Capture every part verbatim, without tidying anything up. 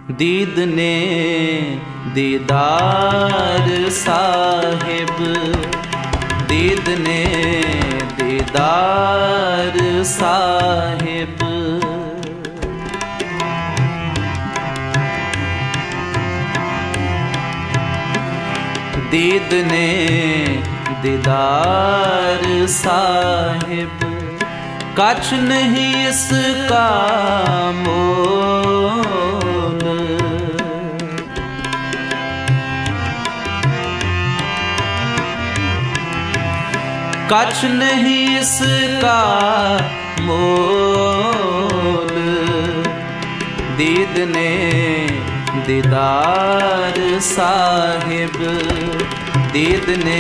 दीद ने दीदार साहिब, दीद ने दीदार साहिब। दीद ने दीदार साहिब, कछ नहीं इसका मोल। कछ नहीं इसका मोल। दीद ने दीदार साहिब, दीद ने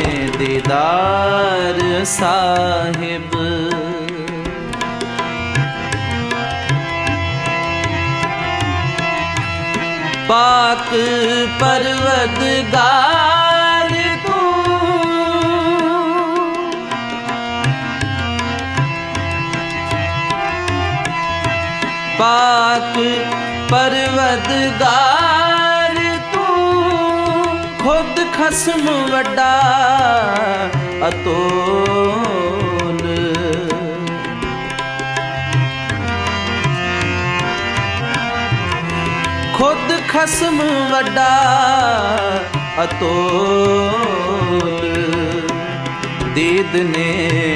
दीदार साहिब। पाक परवरदिगार तू, पाक परवरदिगार तू, खुद खस्म वड्डा अतोल। खुद खस्म वड्डा अतोल। दीद ने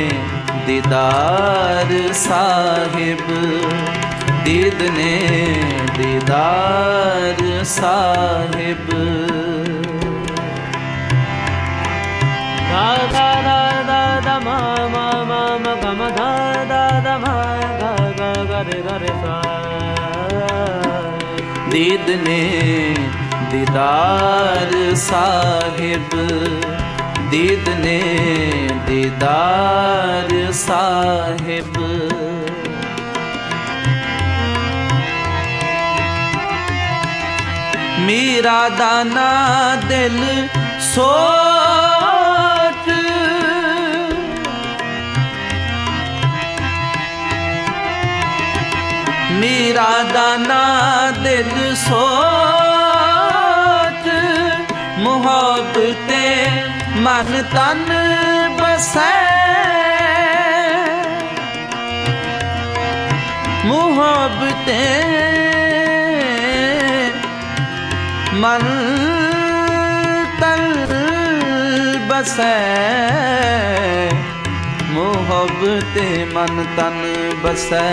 दीदार साहिब, दीद ने दीदार साहिब। दा दा दा दा दा मा मा मा मा गा मा दा दा दा मा गा गा गा रे गा रे सा। दीद ने दीदार साहिब, दीद ने दीदार साहिब। मेरा दाना दिल सोच, मेरा दाना दिल सोच, मुहब्बते मन तन बसै, मुहब्बते मन तन बसै, मुहब्बते मन तन बसै।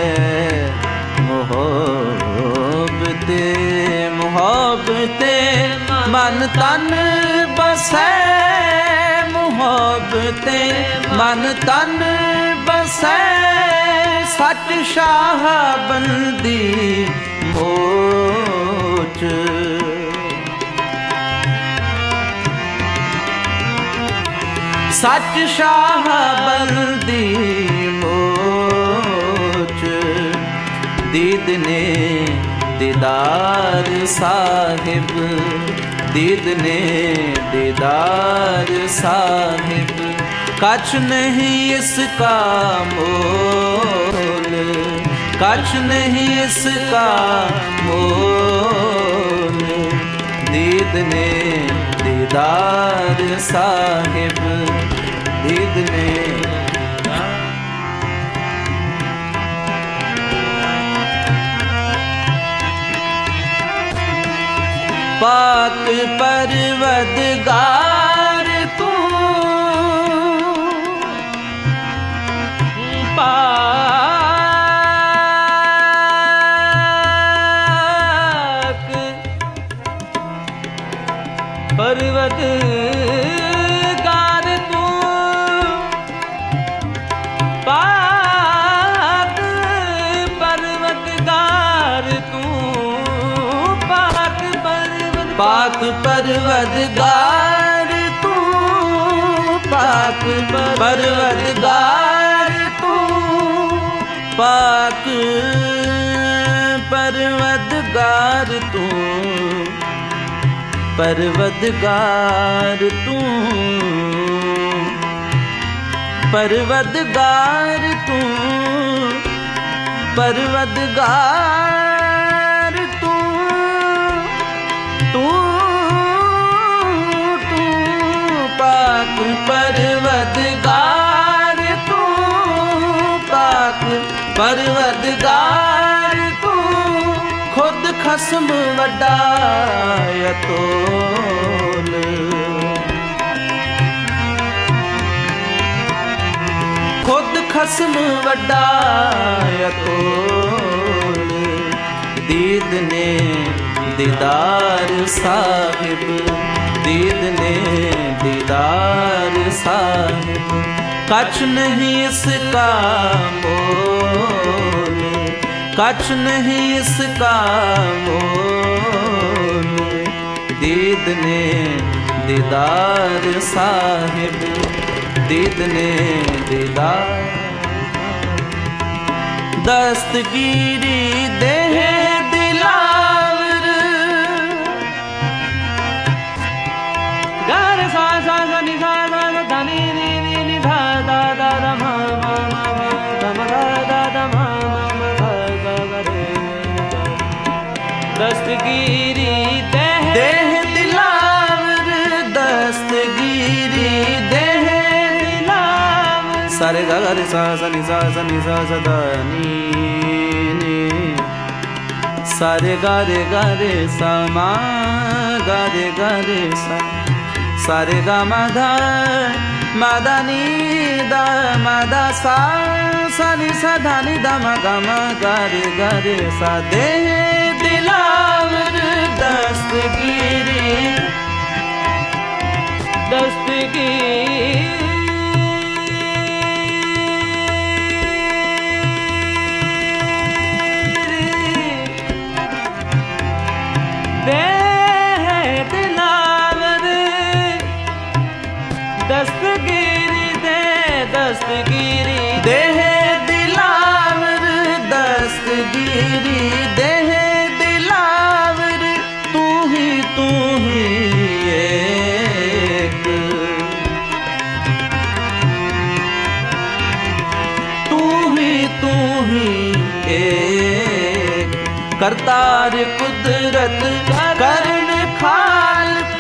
मुहब्बते मुहब्बते मन तन बसै, मुहब्बते मन तन बसै। सच शाह बंदी मोच, सच शाह बंदी मोच। दीद ने दीदार साहिब, दीद ने दीदार साहिब। कछ नहीं इसका मोल, कछ नहीं इसका मोल। दीद ने दीदार साहिब, दीद ने पाक परवरदिगार तू, पाक परवरदिगार तू, पाक परवरदिगार तू, पाक पाक परवरदिगार तू, पाक परवरदिगार तू, पाक परवरदिगार तू, परवरदिगार तू, परवरदिगार तू, परवरदिगार तू, खसम वड्डा अतोल। खुद खसम वड्डा अतोल। दीद ने दीदार साहिब, दीद ने दीदार साहिब। कछ नहीं इसका मोल, कछ नहीं इसका मोल। दीद ने दीदार साहिब, दीद ने दीदार। दस्तगीरी देह दिलावर। गा रे सा सा सा नि सा सा धा नि नि नि नि धा धा धा धा मा मा मा मा धा मा धा धा धा मा मा मा धा गा गा रे। दस्तगीरी देह देह दिलावर, दस्तगीरी देह दिलावर। सारे गा गा रे सा सा नि सा सा नि सा सा धा नि नि। सारे गा रे गा रे सा मा गा रे गा रे सा। सारे गा मा धा मा दा नी दा मा दा सा सा नि सा धा नि दा मा गा मा गा रे गा रे सा। देह दिलावर दस्तगीरी, दस्तगीरी देह दिलावर। दस्तगीरी दे दस्तगीरी देह दिलावर, दस्तगीरी देह दिलावर। तू ही तू ही एक, तू ही तू ही एक। करतार कुदरत करन खालक,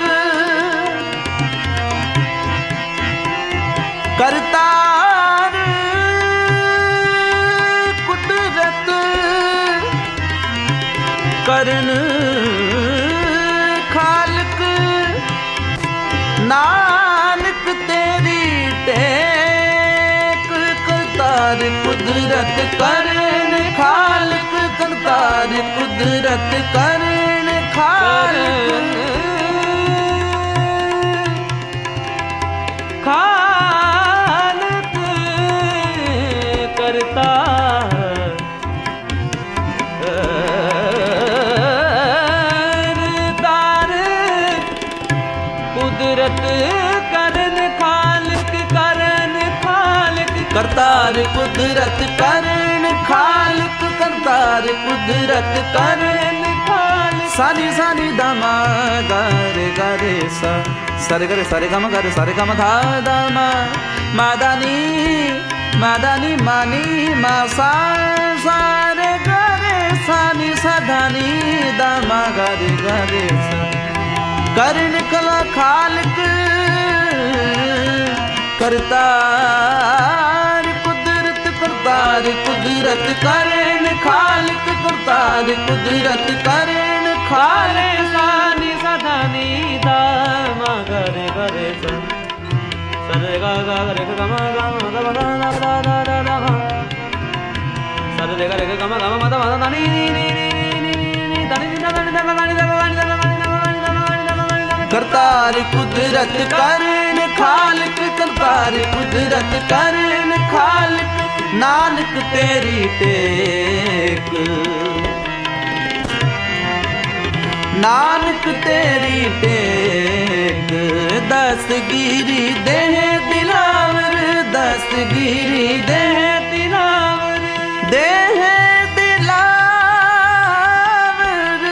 करतार कुदरत करन खालक। नानक तेरी टेक। करतार कुदरत करन खालक, करतार कुदरत करन खालक। खालक करता तार कुदरत करन खालक, करन खालक। करतार कुदरत करन खालक, करतार कुदरत करन खालक। सानी सानी दामा गारे गारे सा। सारे गरे सारे गम गारे सारे गम धा धा मा मा दा नी मा दा नी मा नी मा सा सारे गरे सानी सा धा नी दा मा गारे गारे सा। करन कला खालक करतार कुदरत, करतार कुदरत करन खालक, करतार कुदरत करन खालक। सानी सदा नी दा मा गरे गरे सा। सरे गा गा गरे गा मा गा मा दा मा दा दा दा दा दा मा। सरे रे गा रे गा मा गा मा दा मा दा नी नी नी नी नी नी दा नी दा दा दा दा दा दा दा दा दा दा दा दा दा दा दा दा। करतार कुदरत करन खालक, करतार कुदरत करन खालक। नानक तेरी टेक, नानक तेरी टेक। दस्तगीरी देह दिलावर, दस्तगीरी देह दिलावर। देह दिलावर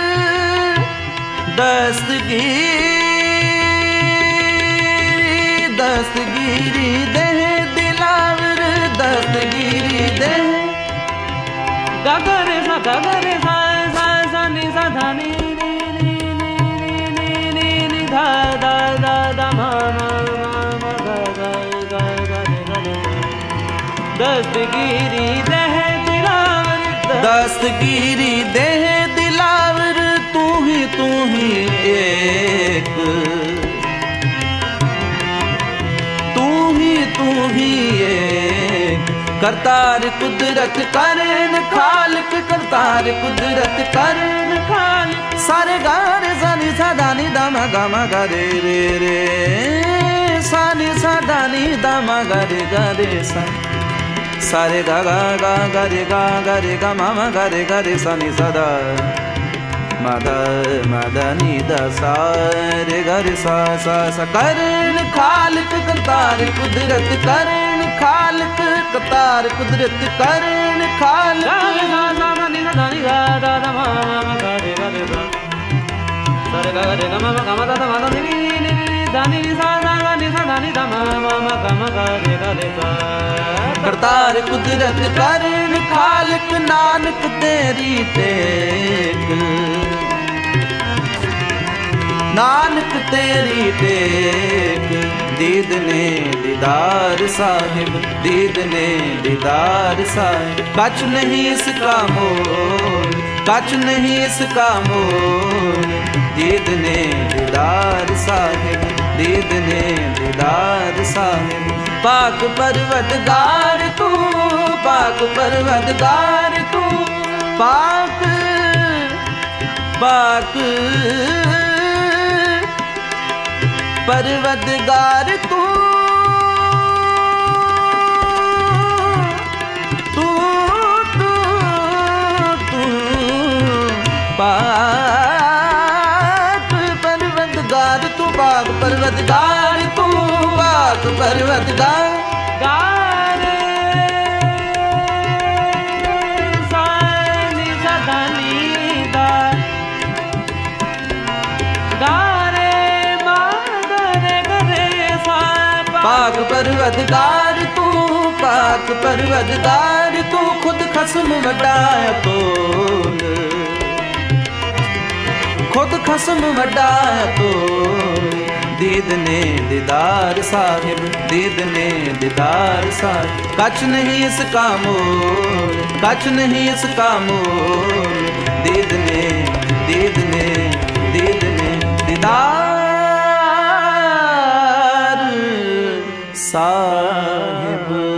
दस्तगीरी, दस्तगीरी देह दिलावर, दस्तगीरी देह। गा गा रे सा गा गा रे सा सा सा नि सा धा नि नि नि नि नि नि नि धा धा धा धा मा मा मा मा गा गा गा गा रे गा रे। दस्तगीरी देह दिलावर, दस्तगीरी देह दिलावर, तू ही एक, तू ही तू ही एक, करतार कुदरत करन खालिक, करतार कुदरत करन खालिक। सारे गा रे सा नि सा दा नि दा मा गा मा गा रे रे रे, सा नि सा दा नि दा मा गा रे गा रे सा, सारे गा गा गा गा रे गा गा रे गा मा मा गा रे गा रे सा नि सा दा मा दा मा दा नि दा सा रे गा रे सा सा सा। करन खालिक करतार कुदरत करन खालिक, करतार कुदरत करन खालिक। गा गा गा गा नि दा नि गा दा दा मा मा गा रे गा रे सा, सारे गा गा रे गा मा मा गा मा दा दा मा दा नि नि नि नि दा नि नि सा दा गा नि सा दा नि दा मा मा मा गा मा गा रे गा रे सा। करतार कुदरत करन खालिक, नानक तेरी टेक, नानक तेरी टेक। दीद ने दीदार साहिब, दीद ने दीदार साहिब। कछ नहीं इसका मोल, कछ नहीं इसका मोल। दीद ने दीदार साहिब, दीद ने दीदार साहिब। पाक परवतगार तू, पाक परवतगार तू, पाक पाक परवतगार तू, तू तू तू पाक परवतगार तू, पाक परवतगार तू, पाक परवतगार। गारे सा नि सा दा नि दा, गारे मा गा रे गा रे सा। पाक परवतगार तू, पाक परवतगार तू। खुद खसम वडाया तोल, खुद खसम वडाया तोल। दीद ने दीदार साहिब, दीद ने दीदार साहिब। कछ नहीं इसका मोल, कछ नहीं इसका मोल। दीद ने दीद ने दीद ने दीदार साहिब।